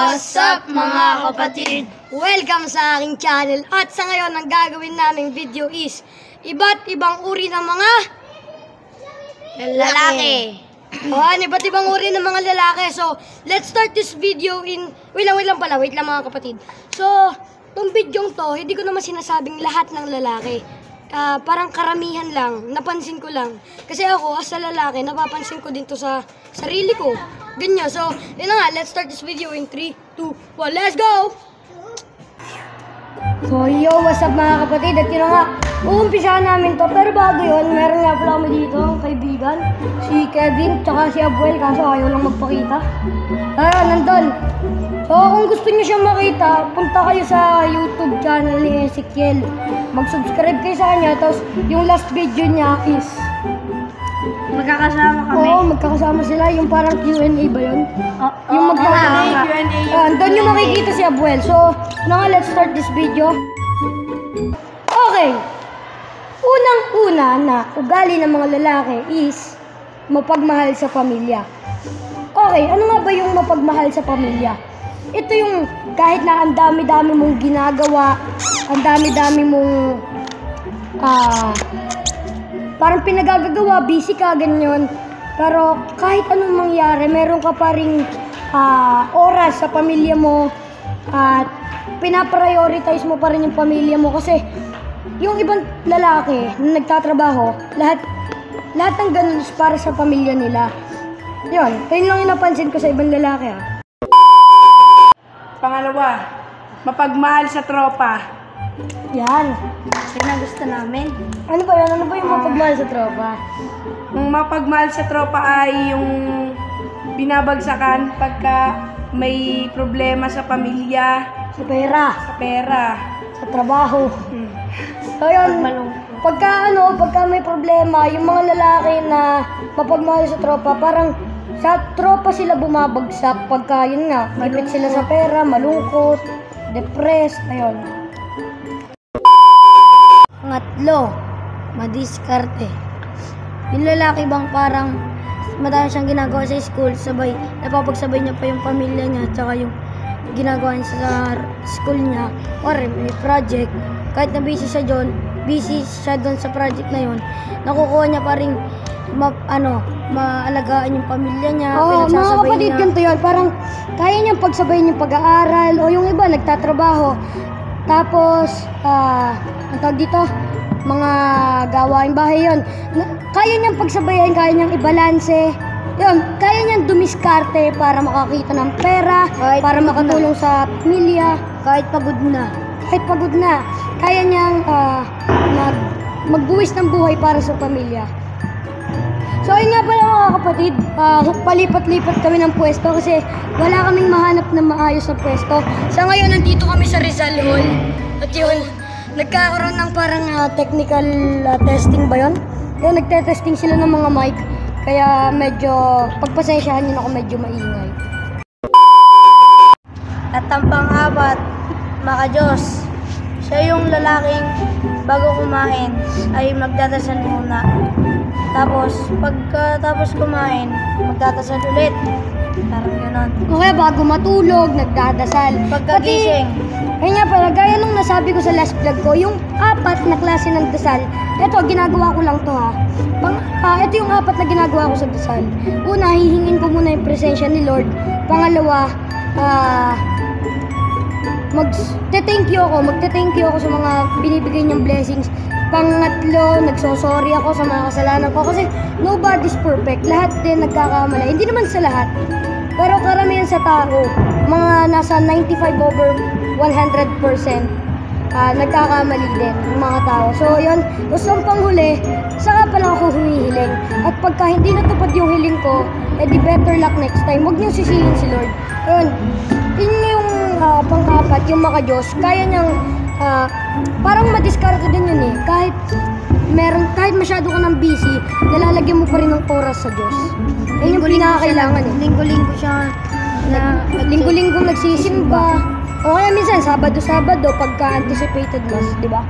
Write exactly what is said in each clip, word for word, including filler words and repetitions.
What's up mga kapatid? Welcome sa aking channel. At sa ngayon, ang gagawin naming video is iba't ibang uri ng mga lalaki. Oh, iba't ibang uri ng mga lalaki. So, let's start this video in... Wait lang, wait lang pala. Wait lang mga kapatid. So, itong video to, hindi ko naman sinasabing lahat ng lalaki. Uh, parang karamihan lang. Napansin ko lang. Kasi ako, as a lalaki, napapansin ko din to sa sarili ko. Ganyan. So, yun na nga. Let's start this video in three, two, one. Let's go! So, yo, what's up mga kapatid? At yun na nga, uumpisahan namin to. Pero bago yun, meron nga pala kami dito, ang kaibigan. Si Kevin, tsaka si Abuel, kaso ayaw lang magpakita. Ah, nandun. So, kung gusto niyo siyang makita, punta kayo sa YouTube channel ni Ezekiel. Mag-subscribe kayo sa kanya, tapos yung last video niya is... Magkakasama kami. Oo, magkakasama sila. Yung parang Q and A ba yun? Oh, yung oh, magkakasama. Q and A. Uh, doon yung makikita si Abuel. So, na nga, let's start this video. Okay. Unang-una na ugali ng mga lalaki is mapagmahal sa pamilya. Okay, ano nga ba yung mapagmahal sa pamilya? Ito yung kahit na ang dami-dami mong ginagawa, ang dami-dami mong ah... Uh, parang pinagagagawa, busy ka, ganyan. Pero kahit anong mangyari, meron ka pa ring uh, oras sa pamilya mo at pinaprioritize mo pa rin yung pamilya mo. Kasi yung ibang lalaki na nagtatrabaho, lahat, lahat ng ganun is para sa pamilya nila. Yun, yun lang yung napansin ko sa ibang lalaki. Ha? Pangalawa, mapagmahal sa tropa. Yan. Yan ang gusto namin. Ano ba yan? Ano ba yung mapagmahal sa tropa? Yung mapagmahal sa tropa ay yung binabagsakan pagka may problema sa pamilya, Sa pera. sa pera. Sa trabaho. Hmm. So yun, pagka ano, pagka may problema, yung mga lalaki na mapagmahal sa tropa, parang sa tropa sila bumabagsak pagka yun nga, malupit sila sa pera, malungkot, depressed, ayun. Pangatlo, madiskarte. Yung lalaki bang parang madami siyang ginagawa sa school, sabay, napapagsabay niya pa yung pamilya niya, tsaka yung ginagawa niya sa school niya, or may project, kahit na busy siya doon, busy siya doon sa project na yun, nakukuha niya pa rin, ma, ano, maalagaan yung pamilya niya, Oo, mga kapatid, niya. ganito yun, parang kaya niyang pagsabayin yung pag-aaral, o yung iba, nagtatrabaho, tapos, ah, uh, ang tawag dito, mga gawaing bahay yun. Kaya niyang pagsabayan, kaya niyang ibalanse. Yun, kaya niyang dumiskarte para makakita ng pera, kahit para makatulong na sa pamilya. Kahit pagod na. Kahit pagod na. Kaya niyang uh, mag, magbuwis ng buhay para sa pamilya. So, ayun nga pala mga kapatid, uh, palipat-lipat kami ng pwesto kasi wala kaming mahanap na maayos na pwesto. Sa ngayon, nandito kami sa Rizal Hall. At yun, nagkakaroon ng parang uh, technical uh, testing ba yun? Yun, nagte-testing sila ng mga mic. Kaya medyo, pagpasensyahan yun ako medyo maingay. At ang pang-apat, mga Diyos, siya yung lalaking bago kumain ay magdadasal muna. Tapos, pagkatapos kumain, magdadasal ulit. Parang gano'n. Okay, bago matulog, nagdadasal. Pagkagising. Kaya nga pala, gaya nung nasabi ko sa last vlog ko, yung apat na klase ng dasal, eto, ginagawa ko lang to ha. Pang, uh, ito yung apat na ginagawa ko sa dasal. Una, hihingin ko muna yung presensya ni Lord. Pangalawa, ah... Uh, mag-thank you ako, magte-thank you ako sa mga binibigay niyang blessings. Pangatlo, nagsosorry ako sa mga kasalanan ko kasi nobody's perfect. Lahat din nagkakamali. Hindi naman sa lahat. Pero karamihan sa tao, mga nasa ninety-five over one hundred percent uh, nagkakamali din yung mga tao. So, yun. Gusto ang panghuli, saka pa lang ako humihiling. At pagka hindi natupad yung hiling ko, edi better luck next time. Huwag niyong sisihin si Lord. Yun. Yun yung uh, pang-apat, yung maka-Diyos. Kaya niyang, uh, parang madiskarte din yun eh. Kahit meron, kahit masyado ka ng busy, nalalagyan mo pa rin ng oras sa Diyos. Yan yung pinakakailangan eh. Linggo-linggo siya na... Linggo-linggo nagsisimba. O kaya minsan, Sabado-Sabado, pagka-anticipated mass, di ba?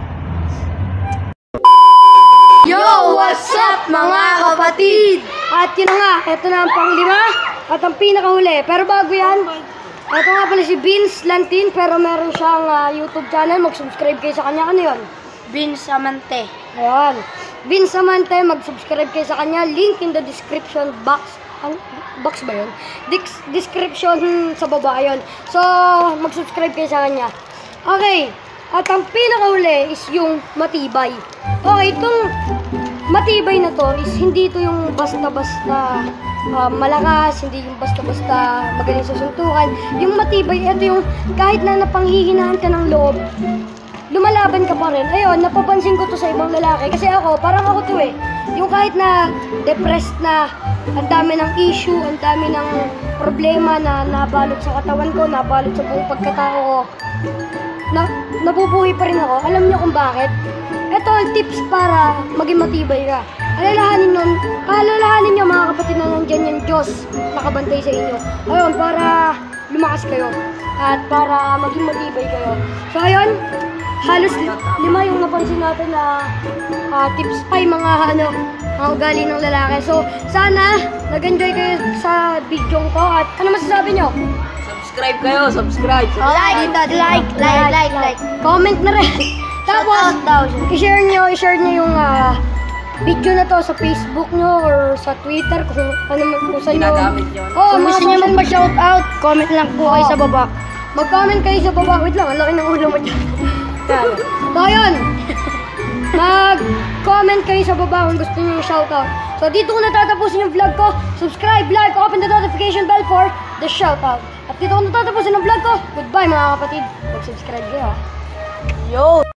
Yo! What's up mga kapatid? At yun na nga, eto na ang panglima at ang pinakahuli. Pero bago yan, Ito nga pala si Vince Lantin, pero meron siyang ah, YouTube channel. Mag-subscribe kayo sa kanya. Ano yun? Vince Amante. Ayan. Vince Amante, mag-subscribe kayo sa kanya. Link in the description box. Ang box ba yun? Dix- description sa baba yun. So, mag-subscribe kayo sa kanya. Okay. At ang pinakauli is yung matibay. Okay, itong matibay na to is hindi ito yung basta-basta ah, malakas, hindi yung basta-basta magaling sa suntukan. Yung matibay, ito yung kahit na napanghihinaan ka ng loob, lumalaban ka pa rin. Ayun, napapansin ko to sa ibang lalaki. Kasi ako, parang ako to eh. Yung kahit na depressed na, ang dami ng issue, ang dami ng problema na nabalot sa katawan ko, nabalot sa buong pagkatao ko, na, nabubuhay pa rin ako. Alam niyo kung bakit? Ito ang tips para maging matibay ka. Alalahanin nun, alalahanin niyo mga kapatid na nandyan yung Diyos nakabantay sa inyo. Ayun, para lumakas kayo. At para maging matibay kayo. So ayun, halos li- lima yung napansin natin na ah, tips ay mga ano, mga ugali ng lalaki. So sana nag-enjoy kayo sa video ko. At ano masasabi niyo? Subscribe kayo, subscribe. Like, like, like, like, like. Comment na rin. Tapos, i-share nyo, i-share nyo yung ah, video na to sa Facebook nyo or sa Twitter kung ano man kung saan nyo. Ginagamit yun. Oo, Kung mga gusto niyo social magpa-shoutout, comment lang po kayo Oo. sa baba. Mag-comment kayo sa baba. Wait lang, ang laki ng ulo mo dyan. Yan. So, ayun. Mag-comment kayo sa baba kung gusto nyo yung shoutout. So, dito ko natatapusin yung vlog ko. Subscribe, like, open the notification bell for the shoutout. At dito ko natatapusin yung vlog ko. Goodbye mga kapatid. Mag-subscribe kayo ha. Yo!